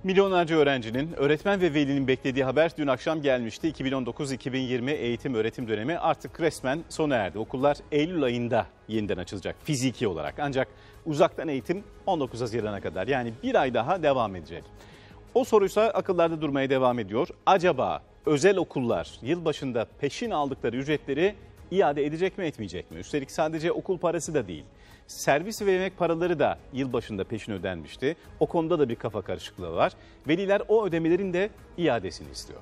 Milyonlarca öğrencinin, öğretmen ve velinin beklediği haber dün akşam gelmişti. 2019-2020 eğitim öğretim dönemi artık resmen sona erdi. Okullar Eylül ayında yeniden açılacak fiziki olarak. Ancak uzaktan eğitim 19 Haziran'a kadar, yani bir ay daha devam edecek. O soruysa akıllarda durmaya devam ediyor. Acaba özel okullar yılbaşında peşin aldıkları ücretleri iade edecek mi, etmeyecek mi? Üstelik sadece okul parası da değil. Servis ve yemek paraları da yılbaşında peşin ödenmişti. O konuda da bir kafa karışıklığı var. Veliler o ödemelerin de iadesini istiyor.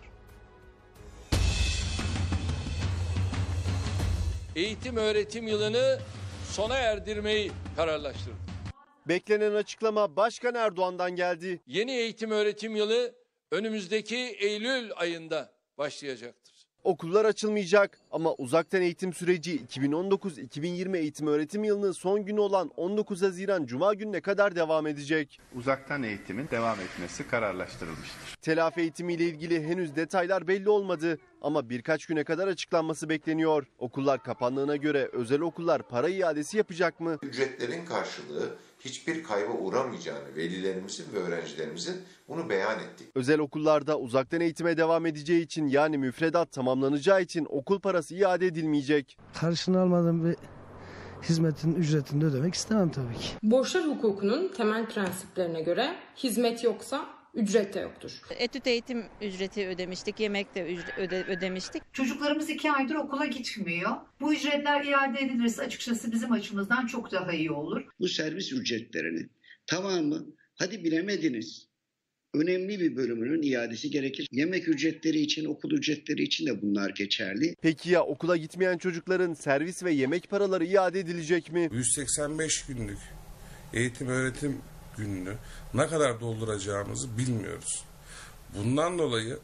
Eğitim öğretim yılını sona erdirmeyi kararlaştırdık. Beklenen açıklama Başkan Erdoğan'dan geldi. Yeni eğitim öğretim yılı önümüzdeki Eylül ayında başlayacaktır. Okullar açılmayacak ama uzaktan eğitim süreci 2019-2020 eğitim öğretim yılının son günü olan 19 Haziran Cuma gününe kadar devam edecek. Uzaktan eğitimin devam etmesi kararlaştırılmıştır. Telafi eğitimiyle ilgili henüz detaylar belli olmadı ama birkaç güne kadar açıklanması bekleniyor. Okullar kapandığına göre özel okullar para iadesi yapacak mı? Ücretlerin karşılığı hiçbir kayba uğramayacağını velilerimizin ve öğrencilerimizin bunu beyan ettik. Özel okullarda uzaktan eğitime devam edeceği için, yani müfredat tamamlanacağı için okul parası iade edilmeyecek. Karşılığını almadığım bir hizmetin ücretini de ödemek istemem tabii ki. Borçlar hukukunun temel prensiplerine göre hizmet yoksa ücret de yoktur. Etüt eğitim ücreti ödemiştik, yemek de ödemiştik. Çocuklarımız 2 aydır okula gitmiyor. Bu ücretler iade edilirse açıkçası bizim açımızdan çok daha iyi olur. Bu servis ücretlerinin tamamı, hadi bilemediniz, önemli bir bölümünün iadesi gerekir. Yemek ücretleri için, okul ücretleri için de bunlar geçerli. Peki ya okula gitmeyen çocukların servis ve yemek paraları iade edilecek mi? 185 günlük eğitim öğretim gününü ne kadar dolduracağımızı bilmiyoruz. Bundan dolayı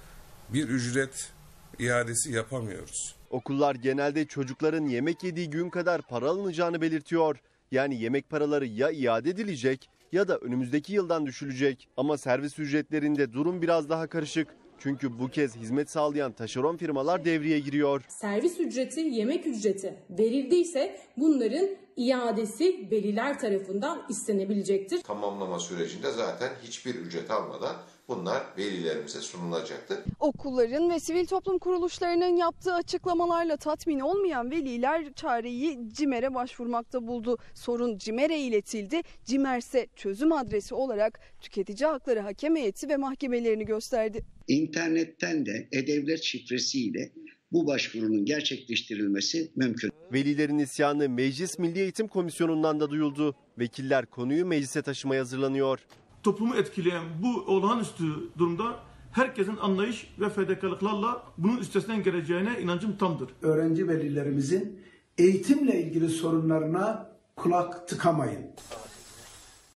bir ücret iadesi yapamıyoruz. Okullar genelde çocukların yemek yediği gün kadar para alınacağını belirtiyor. Yani yemek paraları ya iade edilecek ya da önümüzdeki yıldan düşülecek. Ama servis ücretlerinde durum biraz daha karışık. Çünkü bu kez hizmet sağlayan taşeron firmalar devreye giriyor. Servis ücreti, yemek ücreti verildiyse bunların iadesi veliler tarafından istenebilecektir. Tamamlama sürecinde zaten hiçbir ücret almadan bunlar velilerimize sunulacaktır. Okulların ve sivil toplum kuruluşlarının yaptığı açıklamalarla tatmin olmayan veliler çareyi CİMER'e başvurmakta buldu. Sorun CİMER'e iletildi. CİMER ise çözüm adresi olarak Tüketici Hakları Hakem Heyeti ve mahkemelerini gösterdi. İnternetten de e-devlet şifresiyle bu başvurunun gerçekleştirilmesi mümkün. Velilerin isyanı Meclis Milli Eğitim Komisyonu'ndan da duyuldu. Vekiller konuyu meclise taşımaya hazırlanıyor. Toplumu etkileyen bu olağanüstü durumda herkesin anlayış ve fedakarlıklarla bunun üstesinden geleceğine inancım tamdır. Öğrenci velilerimizin eğitimle ilgili sorunlarına kulak tıkamayın.